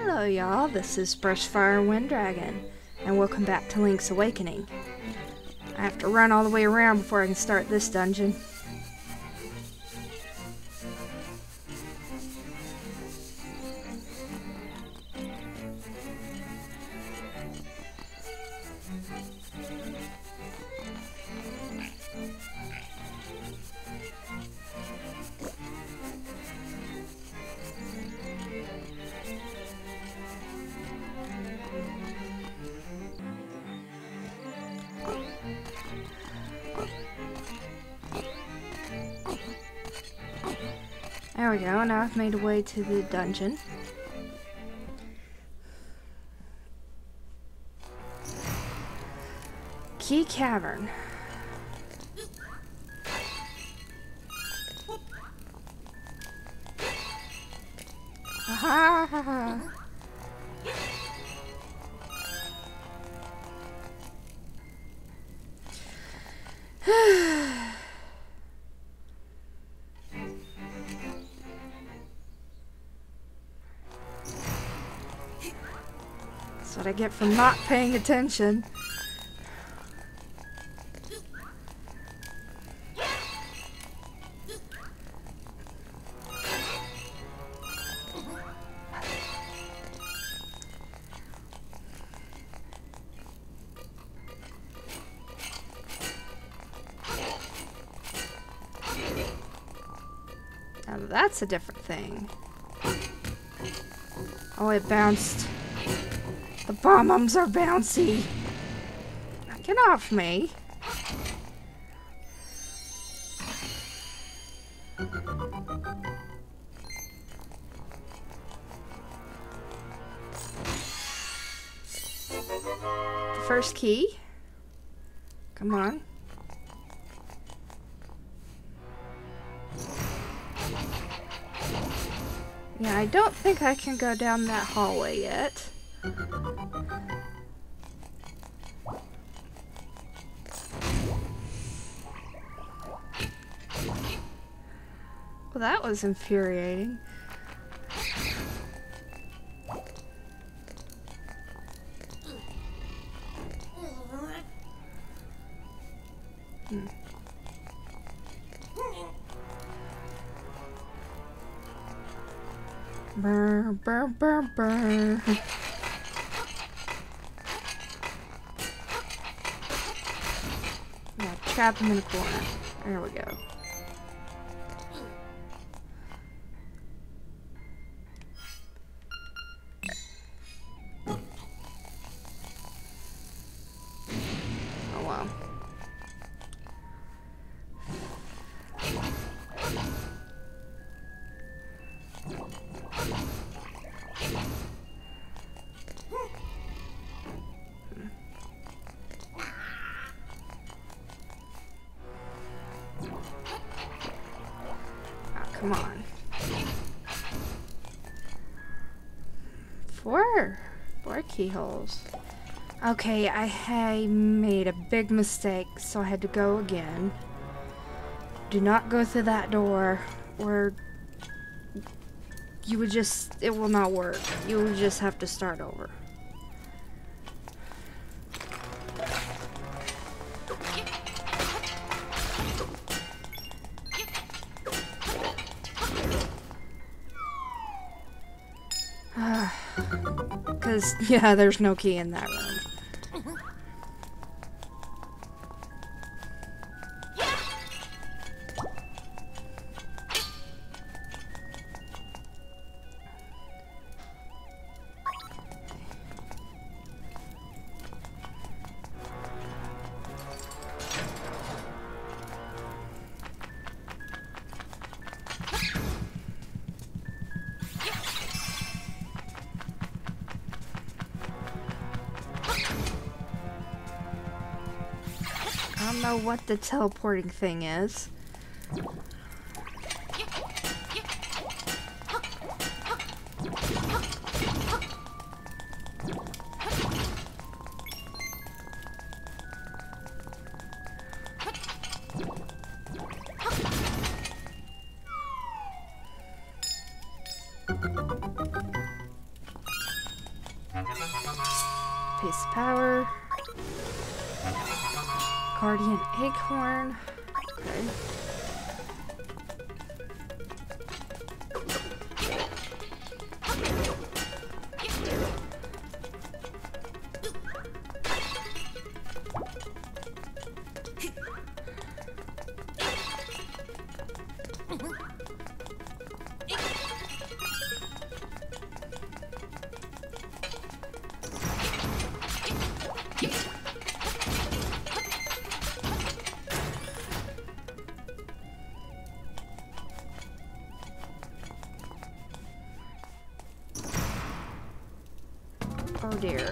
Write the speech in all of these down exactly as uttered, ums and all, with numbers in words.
Hello y'all, this is Brushfire Wyndragon, and welcome back to Link's Awakening. I have to run all the way around before I can start this dungeon. There we go, now I've made a way to the dungeon. Key Cavern. Aha! That's what I get for not paying attention. Now that's a different thing. Oh, it bounced. The bomb-ums are bouncy. Get off me. First key. Come on. Yeah, I don't think I can go down that hallway yet. Well, that was infuriating. Hmm. Brr, brr, brr, brr. Yeah, trap him in a corner. There we go. Oh wow. Come on. Four. Four keyholes. Okay, I, I made a big mistake, so I had to go again. Do not go through that door, or you would just, it will not work. You will just have to start over. Because, yeah, there's no key in that room. I don't know what the teleporting thing is. piece of power. Guardian acorn. Okay. Oh dear.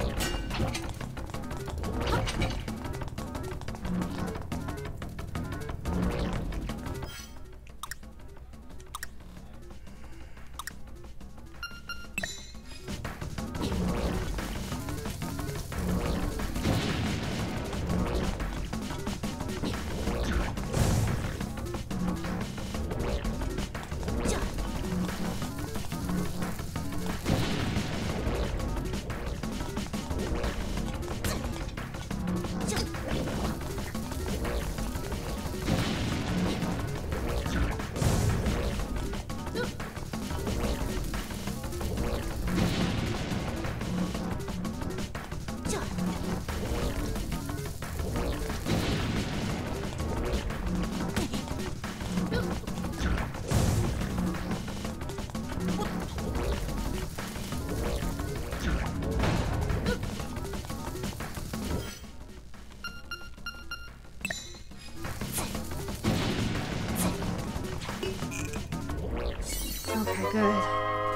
Okay, good.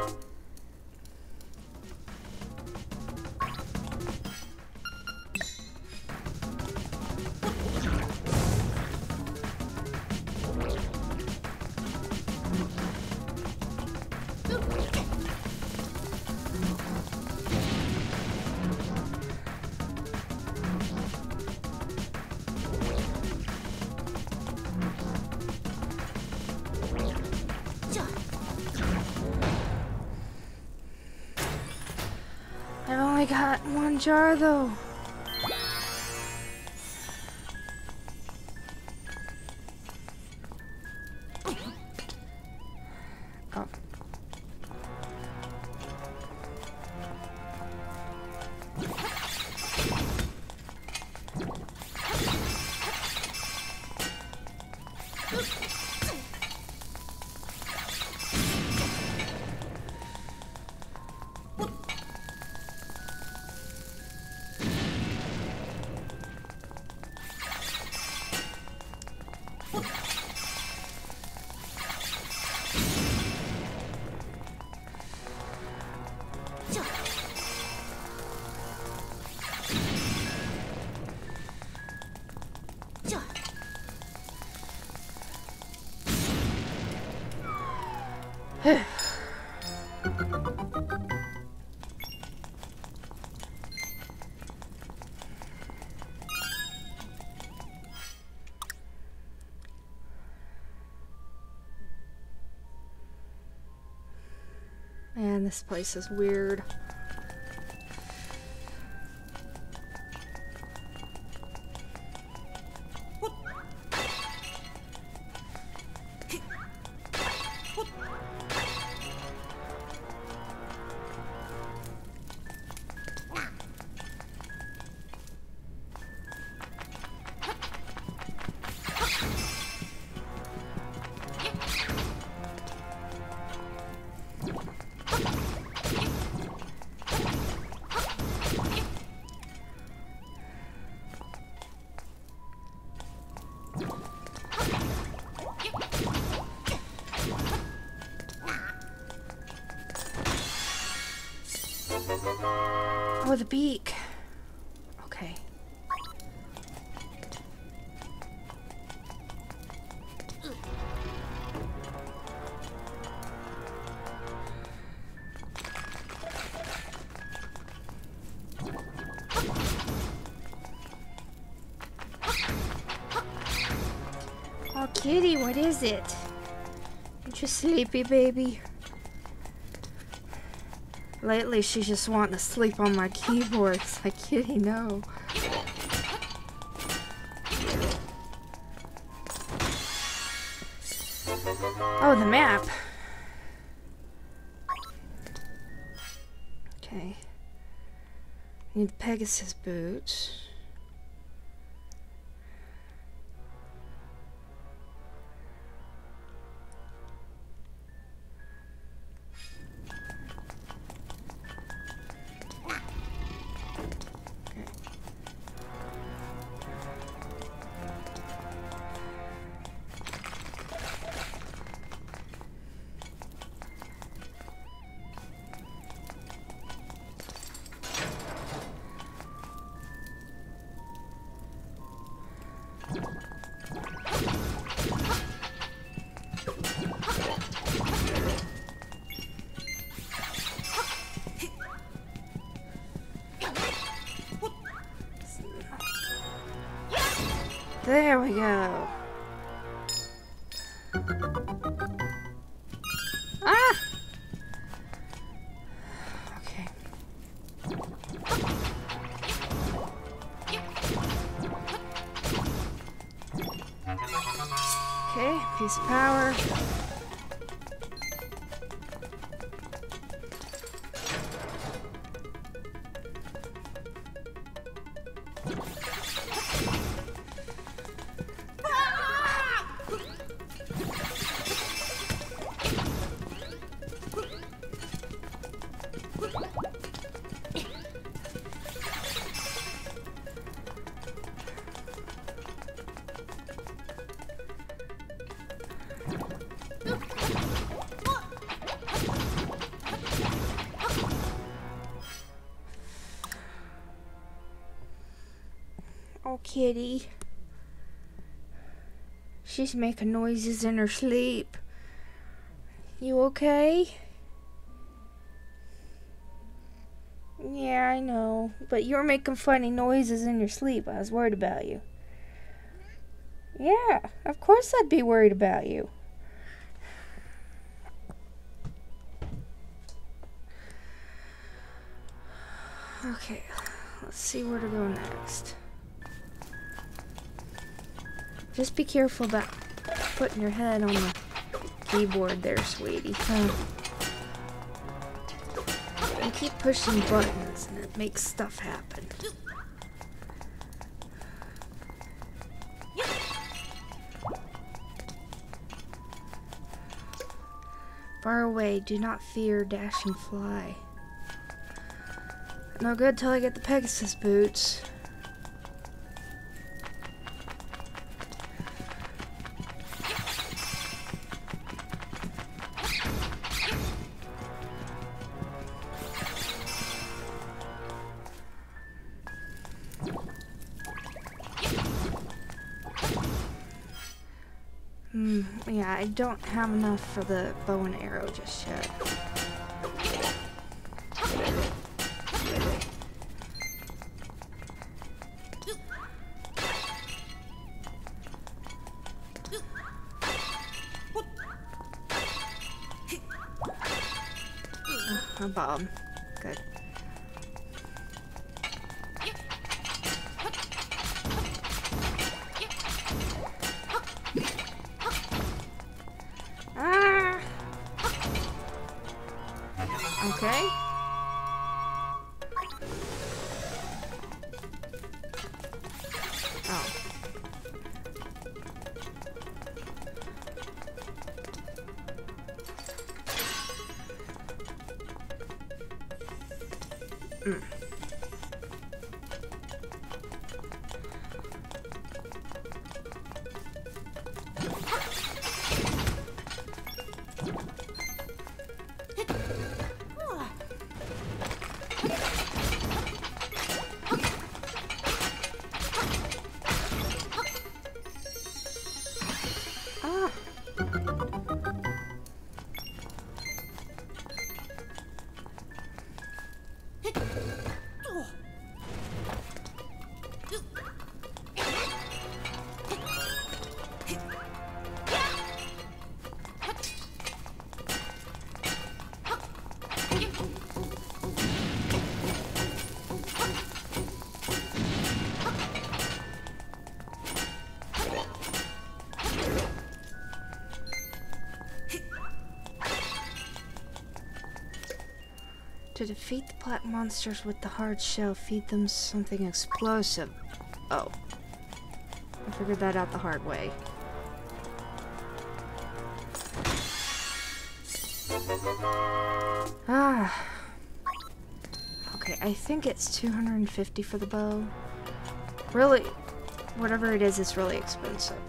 I've only got one jar though. Oh. Man, this place is weird. Oh, the beak. Okay. Oh, kitty, what is it? Aren't you sleepy, baby? Lately, she's just wanting to sleep on my keyboard. It's like, kitty, no. Oh, the map. Okay. Need the Pegasus boots. There we go. Ah! Okay. Okay, piece of power. Oh, kitty. She's making noises in her sleep. You okay? Yeah, I know. But you were making funny noises in your sleep. I was worried about you. Yeah, of course I'd be worried about you. Okay, let's see where to go next. Just be careful about putting your head on the keyboard there, sweetie. Huh? You keep pushing buttons and it makes stuff happen. Far away, do not fear, dash and fly. No good till I get the Pegasus boots. Hmm, yeah, I don't have enough for the bow and arrow just yet. Oh, a bomb. Good. Ah! Okay. Oh. Mm. Ah. To defeat the black monsters with the hard shell, feed them something explosive. Oh. I figured that out the hard way. Ah. Okay, I think it's two hundred fifty for the bow. Really, whatever it is, it's really expensive.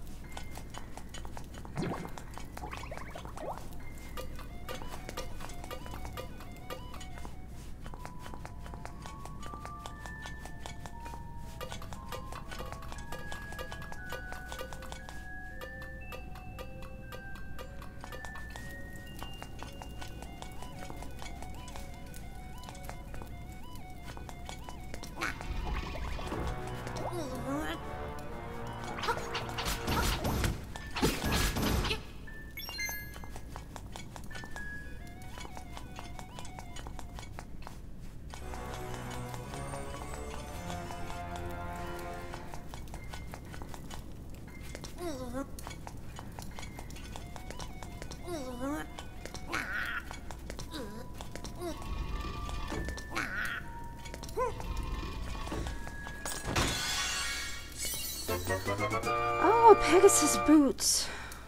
Oh, Pegasus boots.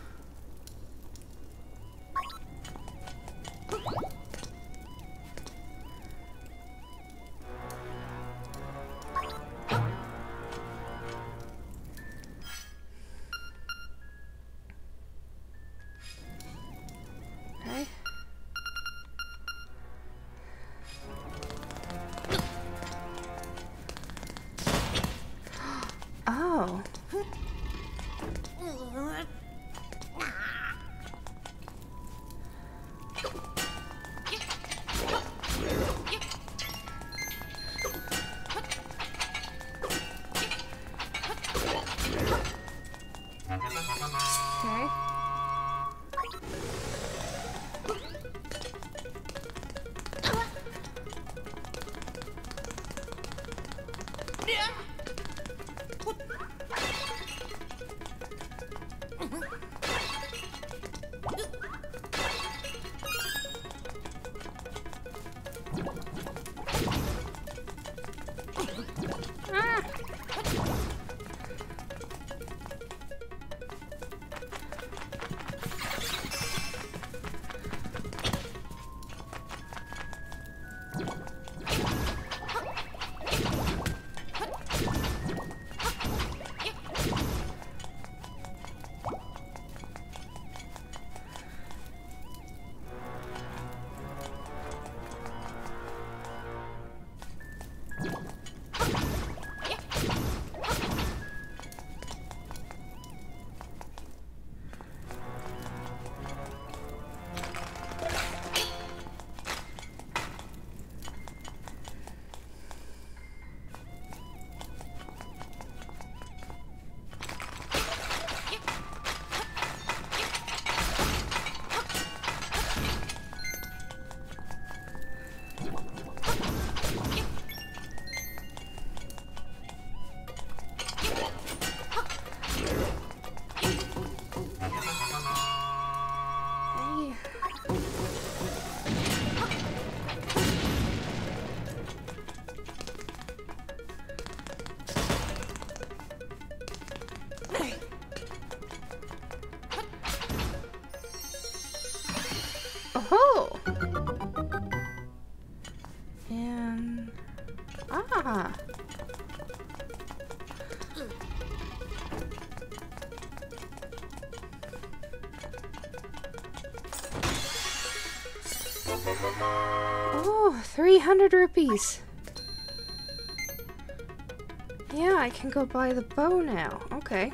Okay. Oh. Okay. Oh! And... Ah! Oh, three hundred rupees! Yeah, I can go buy the bow now. Okay.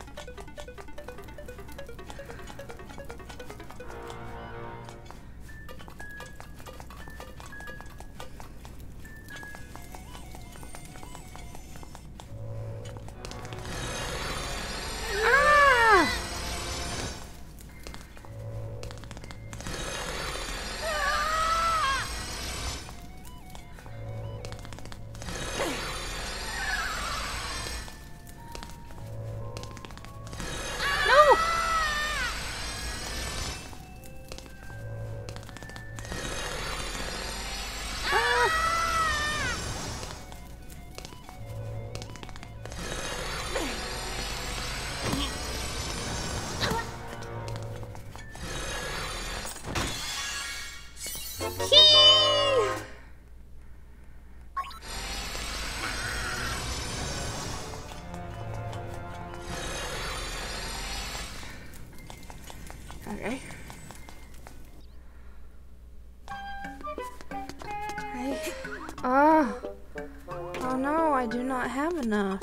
Key! Okay. I... Oh. Oh no, I do not have enough.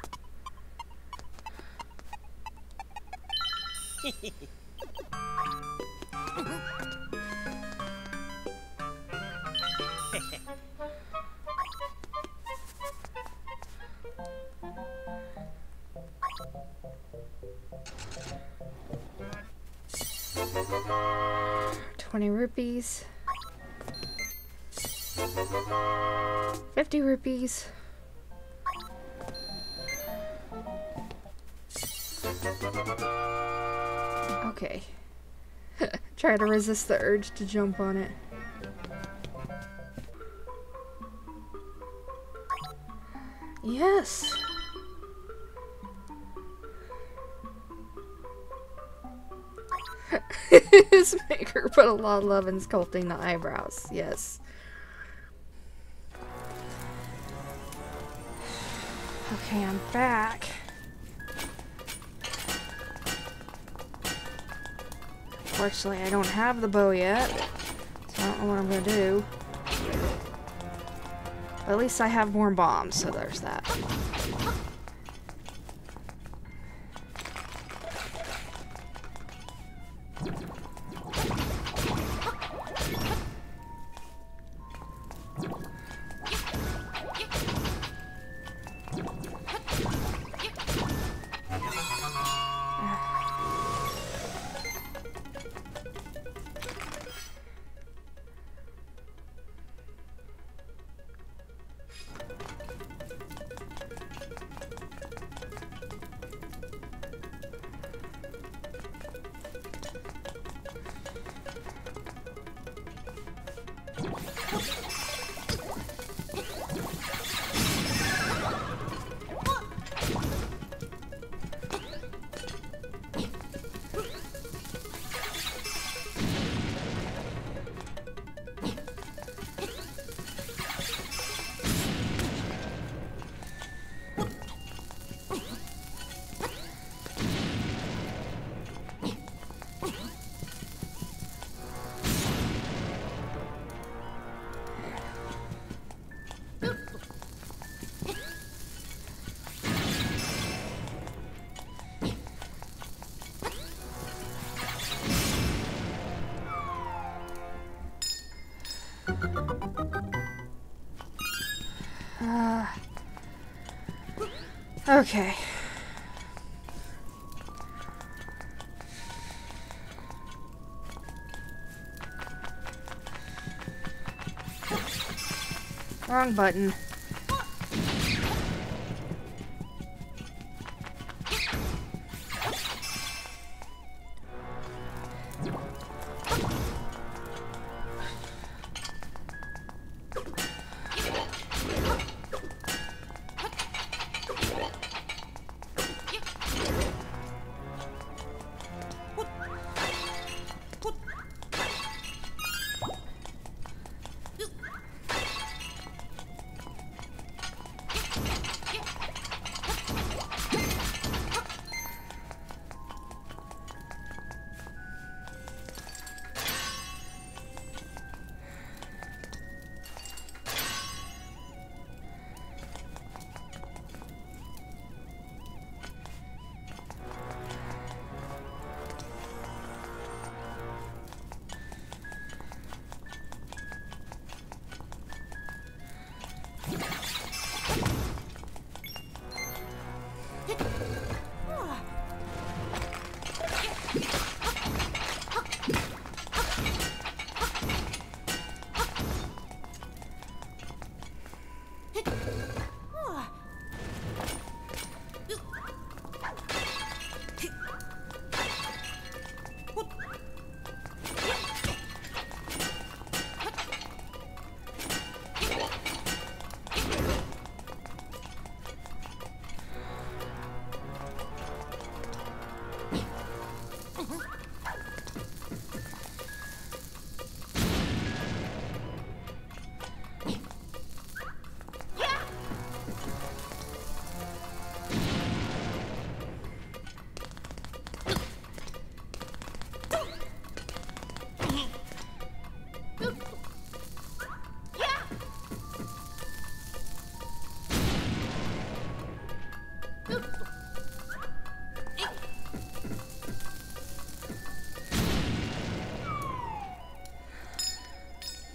Twenty rupees. Fifty rupees. Okay. Try to resist the urge to jump on it. Yes! This maker put a lot of love in sculpting the eyebrows. Yes. Okay, I'm back. Fortunately, I don't have the bow yet, so I don't know what I'm gonna do. But at least I have more bombs, so there's that. Uh, okay. Wrong button.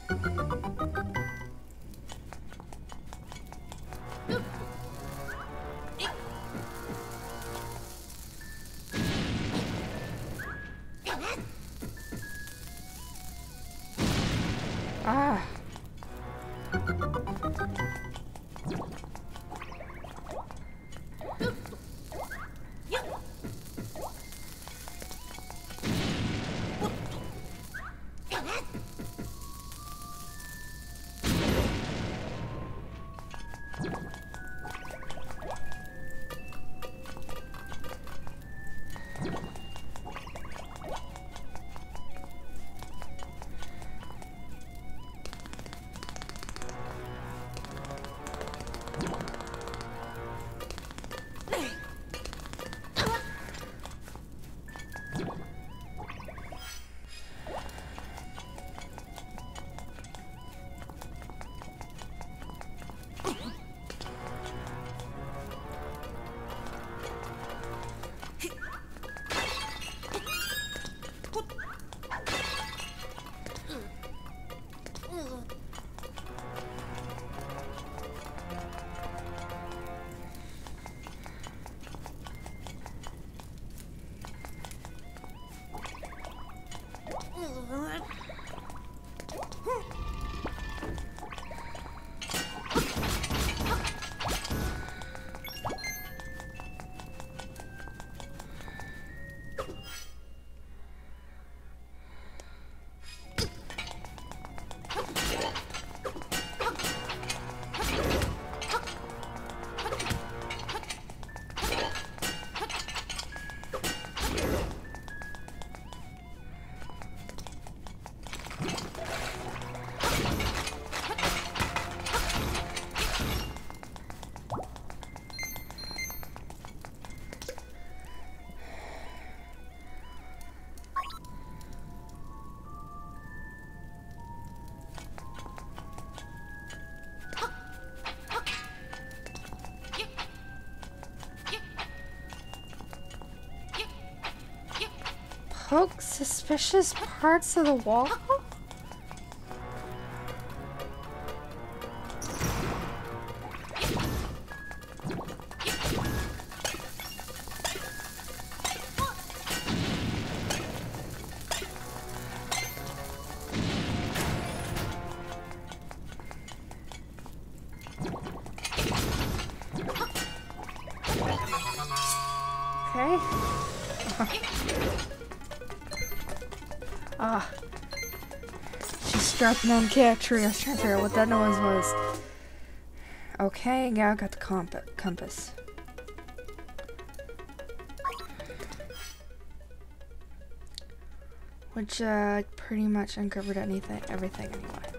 Ah. Poke suspicious parts of the wall? Okay. Ah. She's strapping on cat tree. I was trying to figure out what that noise was. Okay, now I got the comp compass. Which, uh, pretty much uncovered anything, everything anyway.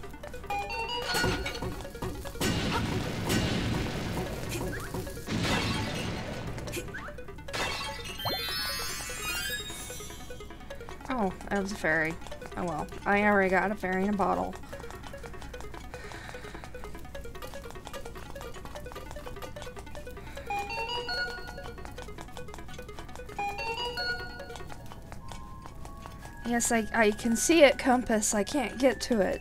Oh, that was a fairy. Oh well. I already got a fairy in a bottle. Yes, I, I can see it, compass. I can't get to it.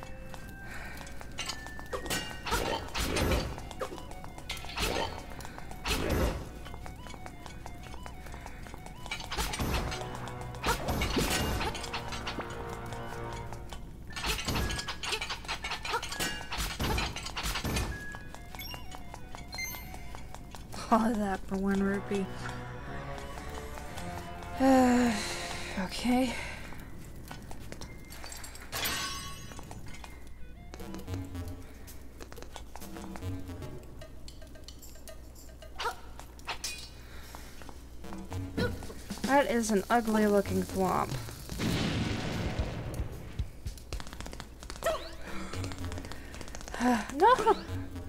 All of that for one rupee. Uh, okay. That is an ugly looking thwomp. No!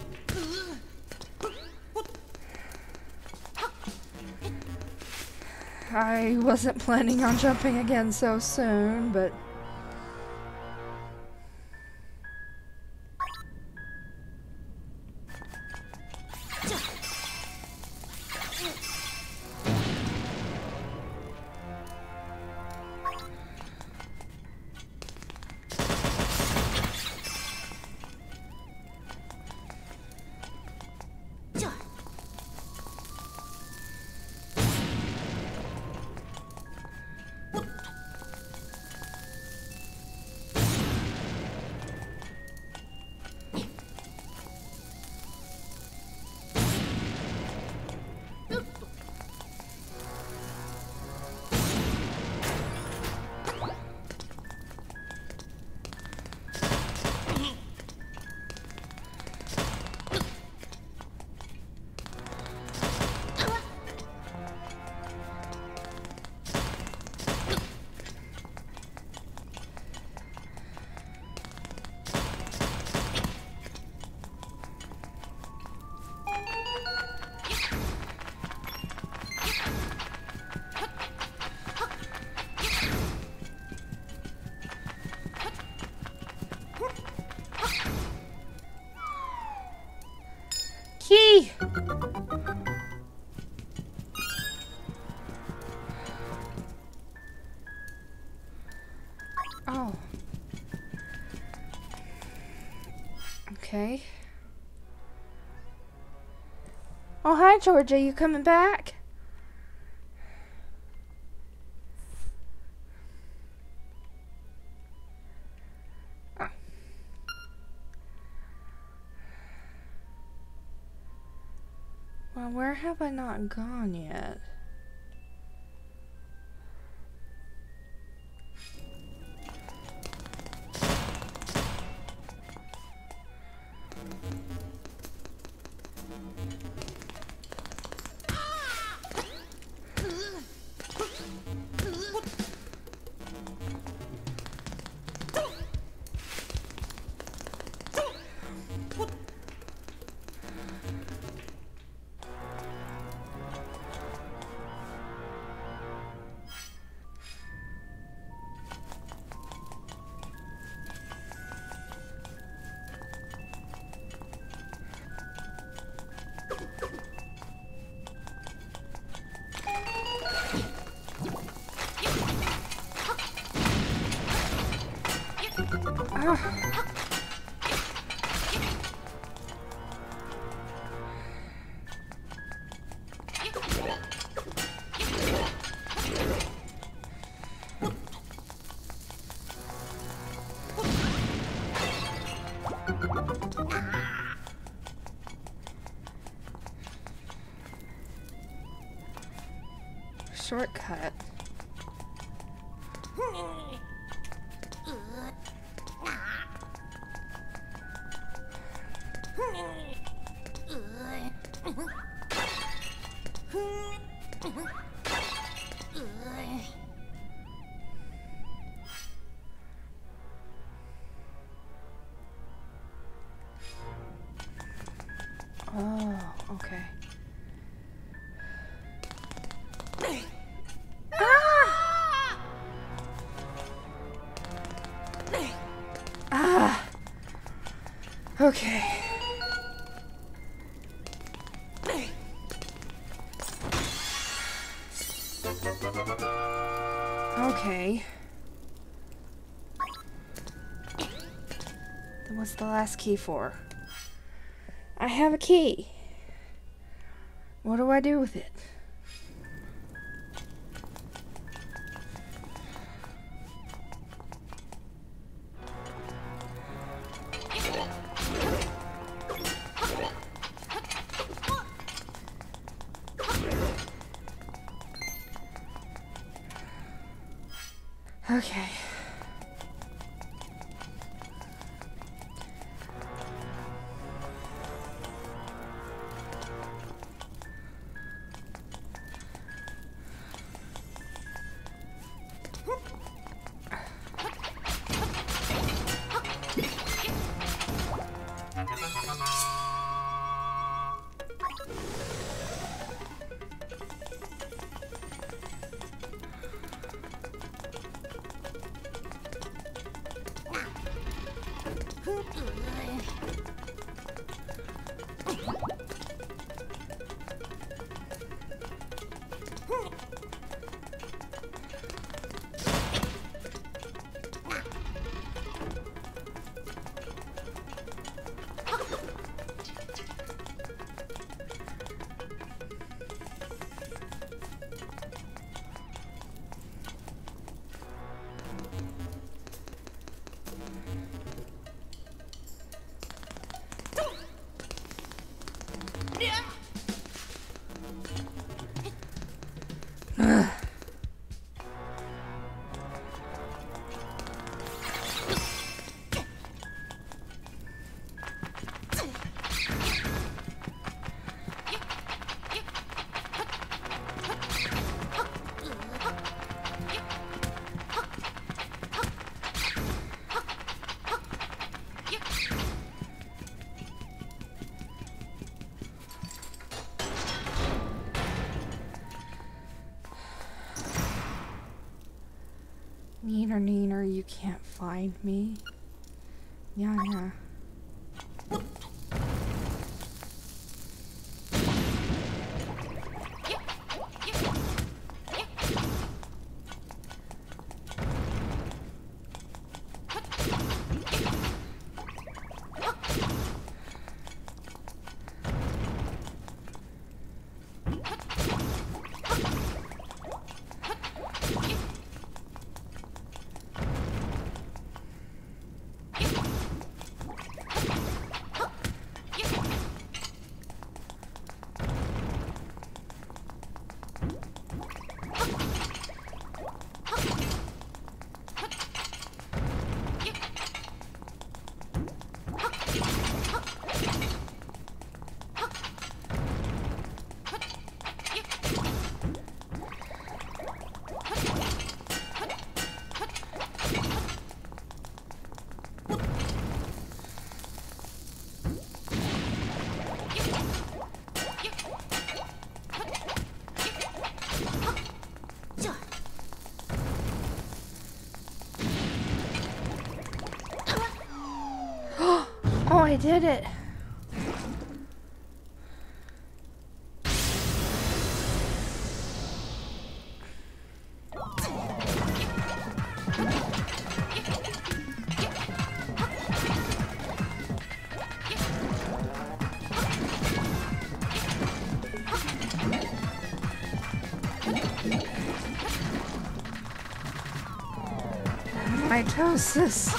I wasn't planning on jumping again so soon, but... key! Oh. Okay. Oh, hi, Georgia. You coming back? Oh. Well, where have I not gone yet? Shortcut. Oh, okay. Ah! Ah! Okay. Okay. Then what's the last key for? I have a key. What do I do with it? Okay. Neener, neener, you can't find me. Yeah, yeah. I did it. Mitosis.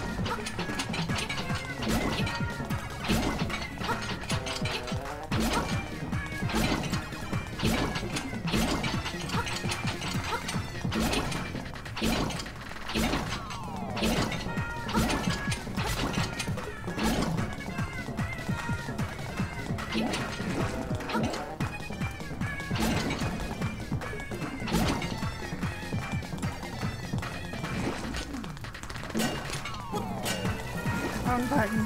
Wrong button.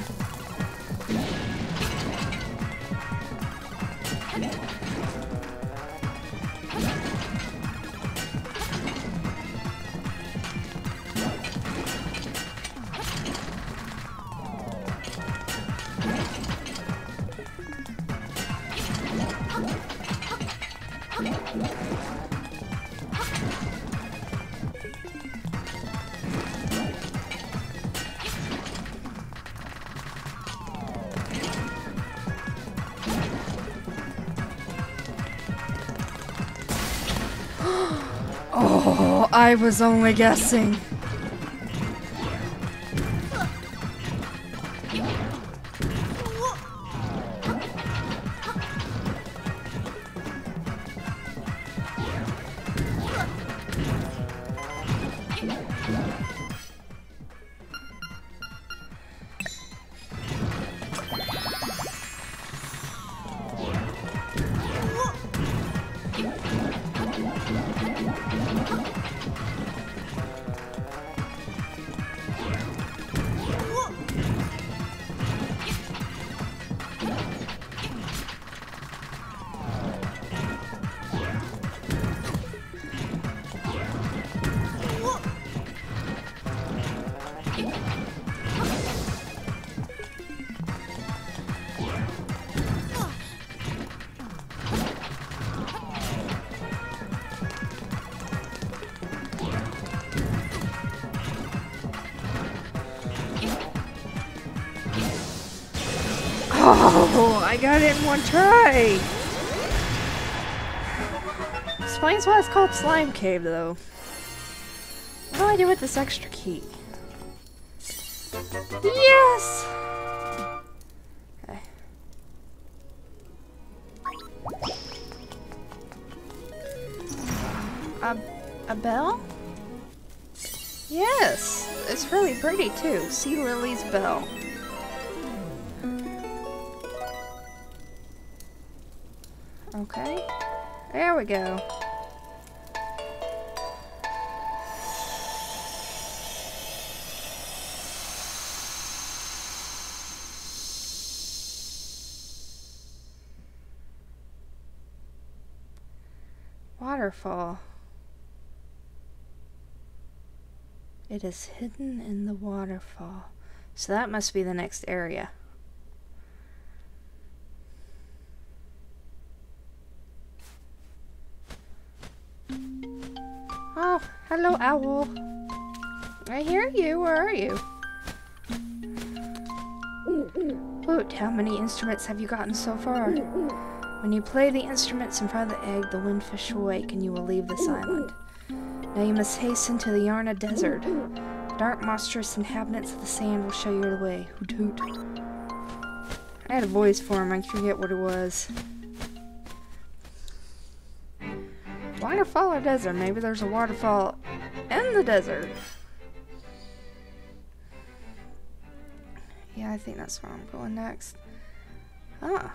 Oh, I was only guessing. Oh, I got it in one try. Explains why it's called Slime Cave, though. What do I do with this extra key? Yes! Okay. A, a bell? Yes! It's really pretty, too. Sea Lily's bell. Okay, there we go. Waterfall. It is hidden in the waterfall. So that must be the next area. Oh, hello, owl. I hear you. Where are you? Woot, how many instruments have you gotten so far? When you play the instruments in front of the egg, the windfish will wake and you will leave this island. Now you must hasten to the Yarna Desert. The dark, monstrous inhabitants of the sand will show you the way. Hoot hoot. I had a voice for him. I forget what it was. Waterfall or desert? Maybe there's a waterfall in the desert. Yeah, I think that's where I'm going next. Ah.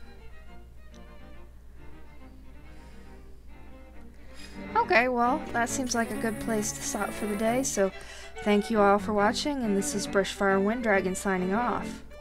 Okay, well, that seems like a good place to stop for the day, so thank you all for watching, and this is Brushfire Wyndragon signing off.